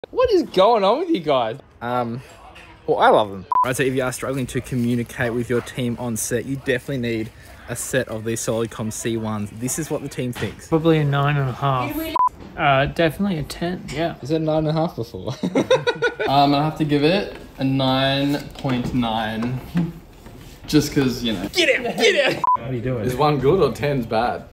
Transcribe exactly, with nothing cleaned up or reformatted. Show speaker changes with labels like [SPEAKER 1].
[SPEAKER 1] What is going on with you guys?
[SPEAKER 2] Um, well, I love them. Right, so if you are struggling to communicate with your team on set, you definitely need a set of these SolidCom C ones. This is what the team thinks.
[SPEAKER 3] Probably a nine and a half. Uh, definitely a ten, yeah.
[SPEAKER 1] Is that nine and a half before?
[SPEAKER 4] um, I have to give it a nine point nine. Just because, you know.
[SPEAKER 1] Get out! Get out!
[SPEAKER 3] What are you doing?
[SPEAKER 4] Is one good or ten's bad?